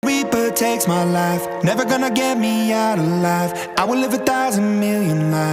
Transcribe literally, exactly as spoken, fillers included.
Reaper takes my life, never gonna get me out alive. I will live a thousand million lives.